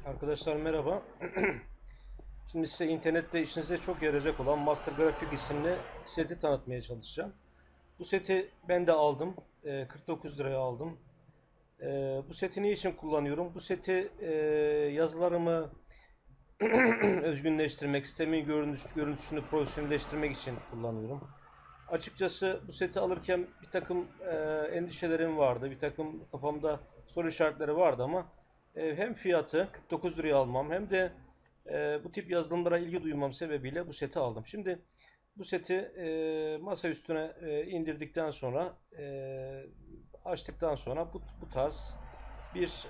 Arkadaşlar merhaba. Şimdi size internette işinize çok yarayacak olan Master Graphic isimli seti tanıtmaya çalışacağım. Bu seti ben de aldım. 49 liraya aldım. Bu seti ne için kullanıyorum? Bu seti yazılarımı özgünleştirmek, sistemin görüntüsünü profesyonelleştirmek için kullanıyorum. Açıkçası bu seti alırken bir takım endişelerim vardı. Bir takım kafamda soru işaretleri vardı ama hem fiyatı 49 liraya almam hem de bu tip yazılımlara ilgi duymam sebebiyle bu seti aldım. Şimdi bu seti masa üstüne indirdikten sonra açtıktan sonra bu tarz bir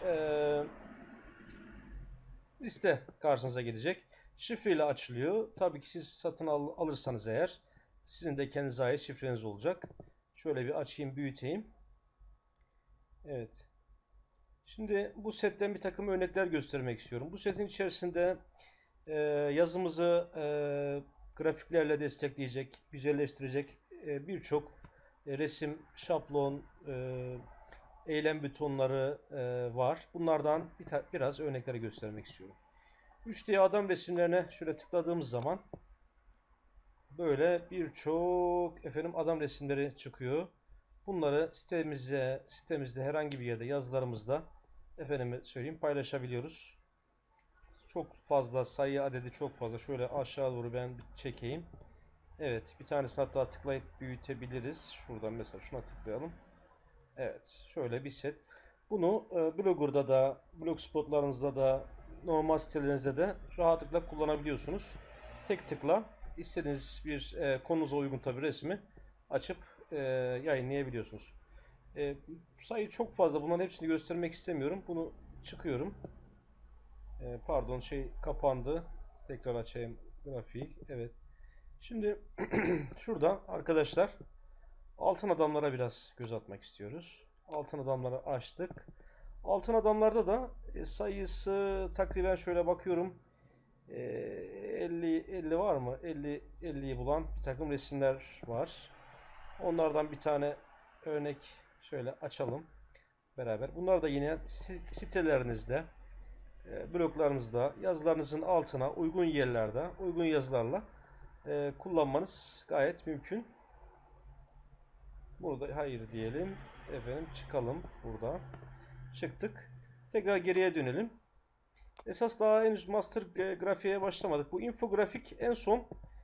liste karşınıza gelecek. Şifreyle açılıyor. Tabii ki siz satın alırsanız eğer sizin de kendinize ait şifreniz olacak. Şöyle bir açayım, büyüteyim. Evet. Şimdi bu setten bir takım örnekler göstermek istiyorum. Bu setin içerisinde yazımızı grafiklerle destekleyecek, güzelleştirecek birçok resim, şablon, eylem butonları var. Bunlardan biraz örnekleri göstermek istiyorum. 3D adam resimlerine şöyle tıkladığımız zaman böyle birçok adam resimleri çıkıyor. Bunları sitemizde herhangi bir yerde yazılarımızda söyleyeyim paylaşabiliyoruz. Çok fazla sayı adedi çok fazla. Şöyle aşağı doğru ben çekeyim. Evet, bir tanesini hatta tıklayıp büyütebiliriz. Şuradan mesela şuna tıklayalım. Evet, şöyle bir set. Bunu Blogger'da da, blogspotlarınızda da, normal sitelerinizde de rahatlıkla kullanabiliyorsunuz. Tek tıkla istediğiniz bir konunuza uygun tabi resmi açıp yayınlayabiliyorsunuz. Sayı çok fazla. Bunların hepsini göstermek istemiyorum. Bunu çıkıyorum. Pardon kapandı. Tekrar açayım grafiği. Evet. Şimdi şurada arkadaşlar altın adamlara biraz göz atmak istiyoruz. Altın adamları açtık. Altın adamlarda da sayısı takriben şöyle bakıyorum. 50 var mı? 50'yi bulan bir takım resimler var. Onlardan bir tane örnek şöyle açalım beraber. Bunlar da yine sitelerinizde, bloglarınızda, yazılarınızın altına uygun yerlerde, uygun yazılarla kullanmanız gayet mümkün. Burada hayır diyelim. Çıkalım burada. Çıktık. Tekrar geriye dönelim. Esas daha henüz master grafiğe başlamadık. Bu infografik en son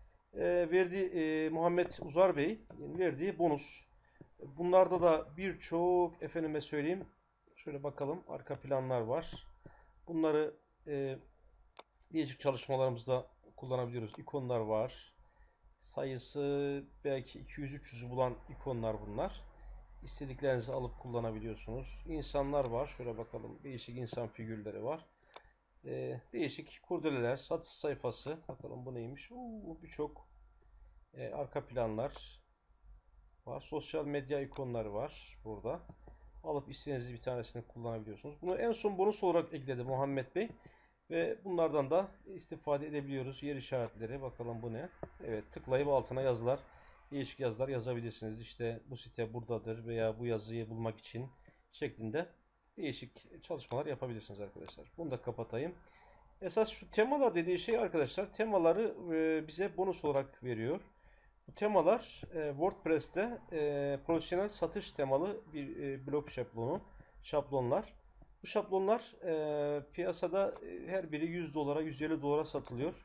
verdiği Muhammed Uzar Bey verdiği bonus. Bunlarda da birçok söyleyeyim. Şöyle bakalım arka planlar var. Bunları değişik çalışmalarımızda kullanabiliyoruz. İkonlar var. Sayısı belki 200-300'ü bulan ikonlar bunlar. İstediklerinizi alıp kullanabiliyorsunuz. İnsanlar var. Şöyle bakalım. Değişik insan figürleri var. Değişik kurdeleler, satış sayfası. Bakalım bu neymiş? Birçok arka planlar var. Sosyal medya ikonları var burada. Alıp istediğiniz bir tanesini kullanabiliyorsunuz. Bunu en son bonus olarak ekledi Muhammed Bey. Ve bunlardan da istifade edebiliyoruz. Yer işaretleri. Bakalım bu ne? Evet, tıklayıp altına yazılar, değişik yazılar yazabilirsiniz. İşte bu site buradadır veya bu yazıyı bulmak için şeklinde değişik çalışmalar yapabilirsiniz arkadaşlar. Bunu da kapatayım. Esas şu temalar dediği şey arkadaşlar, temaları bize bonus olarak veriyor. Bu temalar WordPress'te profesyonel satış temalı bir blog şablonlar. Bu şablonlar piyasada her biri 100 dolara, 150 dolara satılıyor.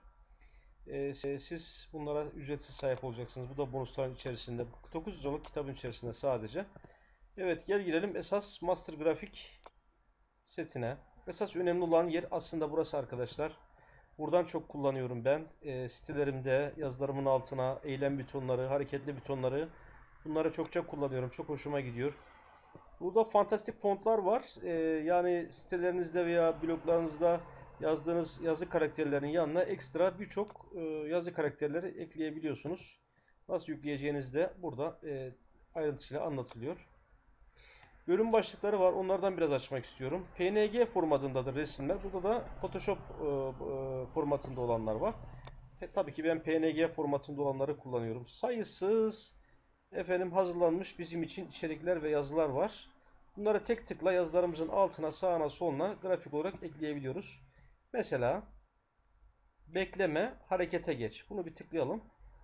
Siz bunlara ücretsiz sahip olacaksınız. Bu da bonusların içerisinde. 9 liralık kitabın içerisinde sadece. Evet, gelelim esas Master Grafik setine. Esas önemli olan yer aslında burası arkadaşlar. Buradan çok kullanıyorum ben. Sitelerimde yazılarımın altına eylem butonları, hareketli butonları bunları çokça kullanıyorum. Çok hoşuma gidiyor. Burada fantastik fontlar var. Yani sitelerinizde veya bloglarınızda yazdığınız yazı karakterlerinin yanına ekstra birçok yazı karakterleri ekleyebiliyorsunuz. Nasıl yükleyeceğiniz de burada ayrıntısıyla anlatılıyor. Bölüm başlıkları var. Onlardan biraz açmak istiyorum. PNG formatındadır resimler. Burada da Photoshop formatında olanlar var. Tabii ki ben PNG formatında olanları kullanıyorum. Sayısız hazırlanmış bizim için içerikler ve yazılar var. Bunları tek tıkla yazılarımızın altına, sağına, soluna grafik olarak ekleyebiliyoruz. Mesela bekleme, harekete geç. Bunu bir tıklayalım.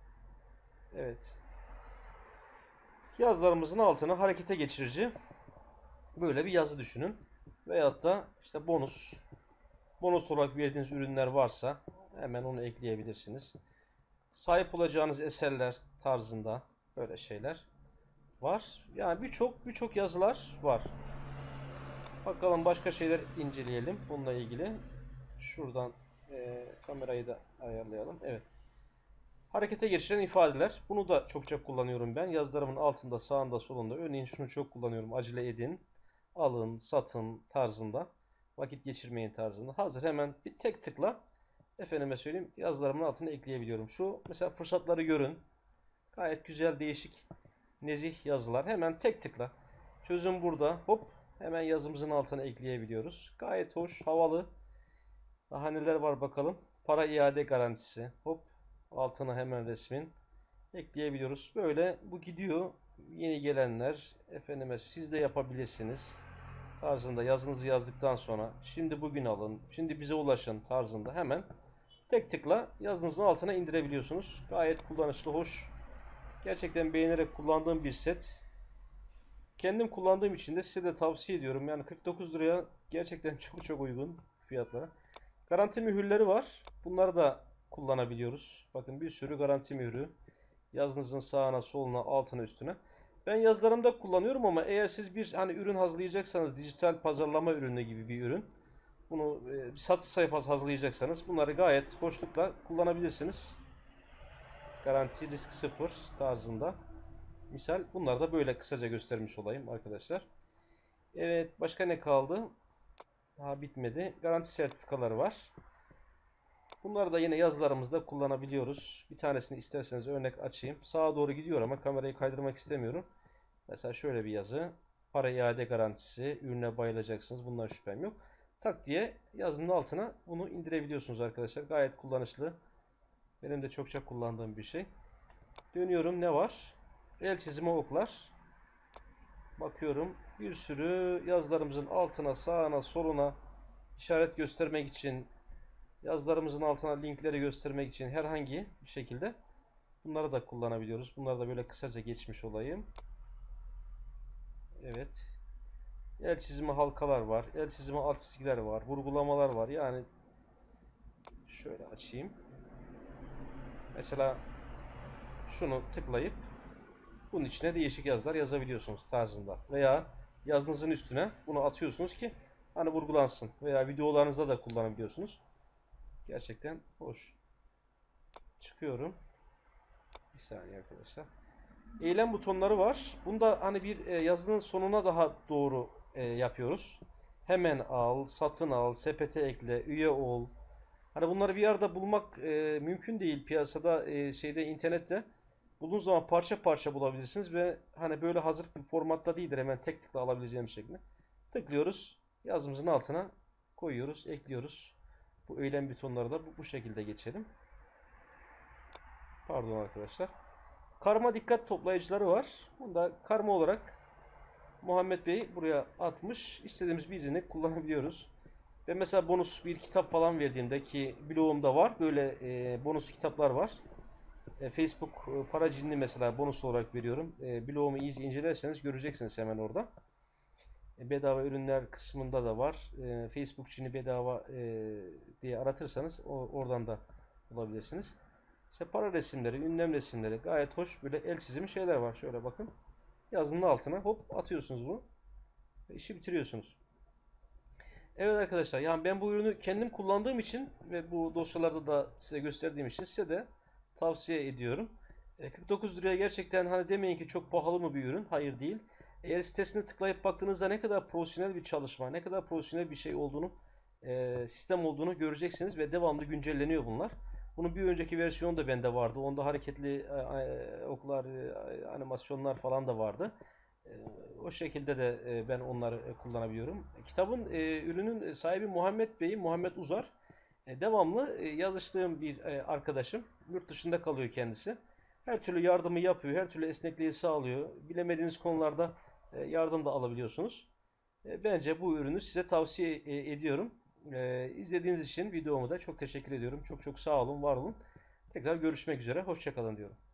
Evet. Yazılarımızın altına harekete geçirici böyle bir yazı düşünün. Veyahut da işte bonus olarak verdiğiniz ürünler varsa hemen onu ekleyebilirsiniz. Sahip olacağınız eserler tarzında böyle şeyler var. Yani birçok yazılar var. Bakalım başka şeyler inceleyelim bununla ilgili. Şuradan kamerayı da ayarlayalım. Evet. Harekete geçiren ifadeler. Bunu da çokça kullanıyorum ben. Yazılarımın altında, sağında, solunda. Örneğin şunu çok kullanıyorum. Acele edin, alın, satın tarzında. Vakit geçirmeyin tarzında. Hazır, hemen bir tek tıkla efendime söyleyeyim yazılarımın altına ekleyebiliyorum. Şu mesela fırsatları görün. Gayet güzel, değişik, nezih yazılar. Hemen tek tıkla. Çözüm burada. Hop, hemen yazımızın altına ekleyebiliyoruz. Gayet hoş, havalı. Daha neler var bakalım. Para iade garantisi. Hop, altına hemen resmin ekleyebiliyoruz. Böyle bu gidiyor. Yeni gelenler efendime siz de yapabilirsiniz tarzında yazınızı yazdıktan sonra şimdi bugün alın, şimdi bize ulaşın tarzında hemen tek tıkla yazınızın altına indirebiliyorsunuz. Gayet kullanışlı, hoş. Gerçekten beğenerek kullandığım bir set. Kendim kullandığım için de size de tavsiye ediyorum. Yani 49 liraya gerçekten çok uygun fiyatlara. Garanti mühürleri var. Bunları da kullanabiliyoruz. Bakın bir sürü garanti mührü. Yazınızın sağına, soluna, altına, üstüne. Ben yazılarımda kullanıyorum ama eğer siz bir hani ürün hazırlayacaksanız dijital pazarlama ürünü gibi bir ürün. Bunu bir satış sayfası hazırlayacaksanız bunları gayet hoşlukla kullanabilirsiniz. Garanti risk sıfır tarzında. Misal bunları da böyle kısaca göstermiş olayım arkadaşlar. Evet, başka ne kaldı? Daha bitmedi. Garanti sertifikaları var. Bunları da yine yazılarımızda kullanabiliyoruz. Bir tanesini isterseniz örnek açayım. Sağa doğru gidiyor ama kamerayı kaydırmak istemiyorum. Mesela şöyle bir yazı. Para iade garantisi. Ürüne bayılacaksınız. Bundan şüphem yok. Tak diye yazının altına bunu indirebiliyorsunuz arkadaşlar. Gayet kullanışlı. Benim de çokça kullandığım bir şey. Dönüyorum, ne var? El çizimi oklar. Bakıyorum. Bir sürü yazılarımızın altına, sağına, soluna işaret göstermek için, yazılarımızın altına linkleri göstermek için herhangi bir şekilde bunları da kullanabiliyoruz. Bunları da böyle kısaca geçmiş olayım. Evet. El çizimi halkalar var. El çizimi alt çizgiler var. Vurgulamalar var. Yani şöyle açayım. Mesela şunu tıklayıp bunun içine değişik yazılar yazabiliyorsunuz tarzında. Veya yazınızın üstüne bunu atıyorsunuz ki hani vurgulansın. Veya videolarınızda da kullanabiliyorsunuz. Gerçekten hoş. Çıkıyorum. Bir saniye arkadaşlar. Eylem butonları var. Bunda hani bir yazının sonuna daha doğru yapıyoruz. Hemen al, satın al, sepete ekle, üye ol. Hani bunları bir arada bulmak mümkün değil piyasada, internette. Bulduğunuz zaman parça parça bulabilirsiniz ve hani böyle hazır bir formatta değildir. Hemen tek tıkla alabileceğimiz şekilde. Tıklıyoruz. Yazımızın altına koyuyoruz, ekliyoruz. Bu eylem butonları da bu şekilde geçelim. Pardon arkadaşlar. Karma dikkat toplayıcıları var. Bunda karma olarak Muhammed Bey buraya atmış. İstediğimiz birini kullanabiliyoruz. Ve mesela bonus bir kitap falan verdiğimde, ki blogumda var böyle bonus kitaplar var. Facebook para cinni mesela bonus olarak veriyorum. Blogumu iyice incelerseniz göreceksiniz hemen orada. Bedava ürünler kısmında da var. Facebook cinni bedava diye aratırsanız oradan da bulabilirsiniz. İşte para resimleri, ünlem resimleri gayet hoş böyle el çizimi şeyler var. Şöyle bakın. Yazının altına hop atıyorsunuz bunu. Ve işi bitiriyorsunuz. Evet arkadaşlar, yani ben bu ürünü kendim kullandığım için ve bu dosyalarda da size gösterdiğim için size de tavsiye ediyorum. 49 liraya gerçekten hani demeyin ki çok pahalı mı bir ürün. Hayır, değil. Eğer sitesine tıklayıp baktığınızda ne kadar profesyonel bir çalışma, ne kadar profesyonel bir şey olduğunu, sistem olduğunu göreceksiniz ve devamlı güncelleniyor bunlar. Bunun bir önceki versiyonu da bende vardı. Onda hareketli oklar, animasyonlar falan da vardı. O şekilde de ben onları kullanabiliyorum. Kitabın, ürünün sahibi Muhammed Bey, Muhammed Uzar. Devamlı yazıştığım bir arkadaşım. Yurt dışında kalıyor kendisi. Her türlü yardımı yapıyor, her türlü esnekliği sağlıyor. Bilemediğiniz konularda yardım da alabiliyorsunuz. Bence bu ürünü size tavsiye ediyorum. İzlediğiniz için videomu da çok teşekkür ediyorum. Çok çok sağ olun, var olun. Tekrar görüşmek üzere. Hoşça kalın diyorum.